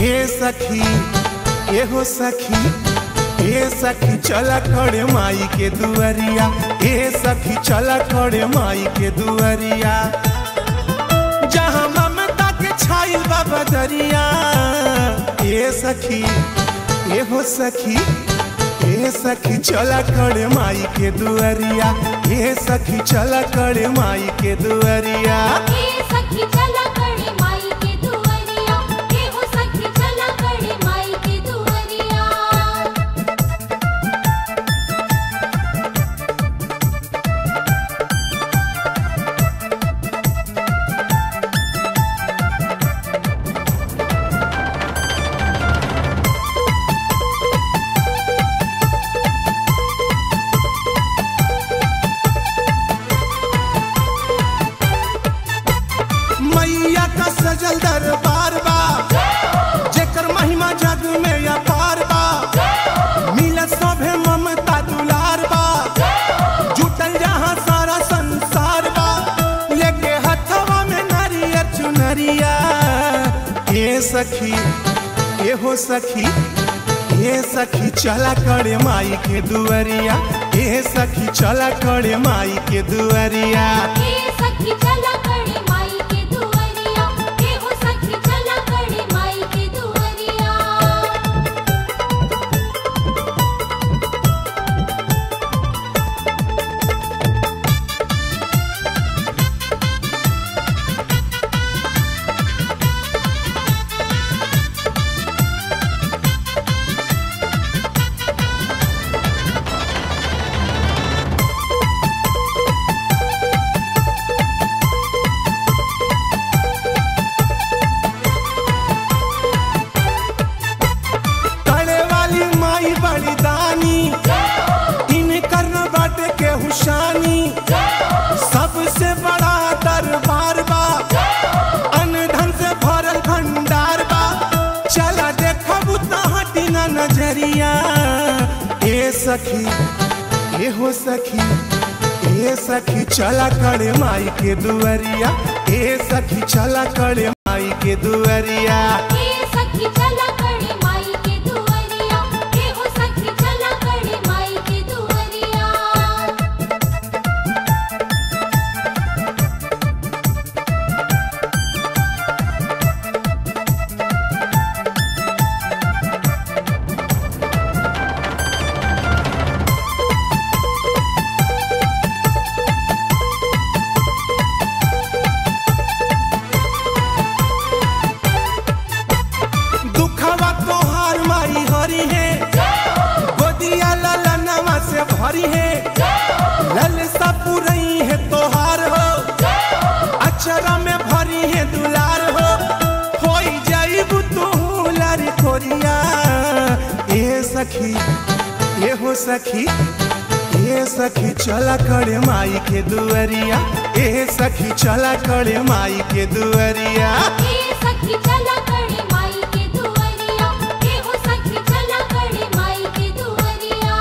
ए सखी ए हो सखी ए सखी चला खड़े माई के दुआरिया, ए सखी चला खड़े माई के दुआरिया, जहाँ ममता के छाइल बाबा दरिया। ए सखी ए हो सखी ए सखी चला खड़े माई के दुआरिया, ए सखी चला खड़े माई के दुआरिया। ए सखी चला खड़े माई के दुआरिया, ए हो सखी चला खड़े माई के दुआरिया। मैया का सजल दरबार बा, जेकर महिमा जग में अपार बा, मिलत सभे ममता दुलार बा, जुटल जहाँ सारा संसार बा, लेके हथवा में नारियर चुनरिया। ए सखी ए हो सखी ए सखी चला खड़े माई के दुआरिया, ए सखी चला खड़े माई के दुआरिया। ए सखी चला खड़े माई के दुआरिया, ए हो सखी चला खड़े माई के दुआरिया। बलिदानी इनकर बाटे के हुशानी, सबसे बड़ा दरबार बा, अन्न धन से भरल भंडार बा, चला देखब त हटी ना नजरिया। ए सखी ए हो सखी ए सखी चला खड़े माई के दुआरिया, ए सखी चला खड़े माई के दुआरिया। ए सखी चला खड़े माई के दुआरिया, ए हो सखी चला खड़े माई के दुआरिया। दुखवा तोहार माई हरी है, गोदिया ललनवा से भरी है, ललसा पुरई है तोहार हो, अक्षरा में भरी है दुलार हो, होई जाइब तू लारी खोरिया। ए सखी ए हो सखी ए सखी चला खड़े माई के दुआरिया, ए सखी चला खड़े माई के दुआरिया। ए सखी चला खड़े माई के दुआरिया, ए हो सखी चला खड़े माई के दुआरिया।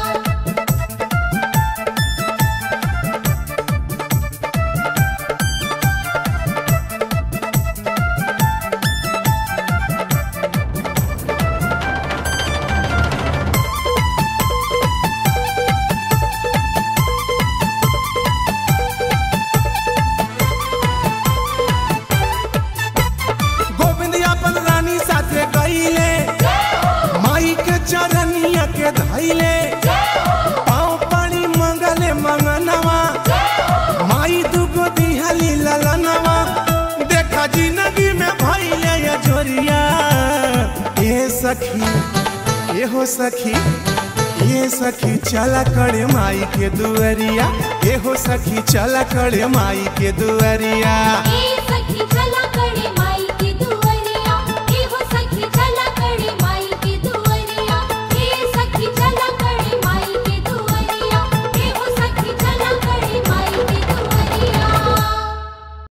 गोविंद अपन रानी साथे गईले, माई के चरनिया के धैले, पाँव पानी मंगले मंगनवा, माई दुगो दिहली ललनवा, देखा जिंदगी में भइले ये जोरिया। ए सखी ए हो सखी ए सखी चला खड़े माई के दुआरिया, ए हो सखी चला खड़े माई के दुआरिया। ए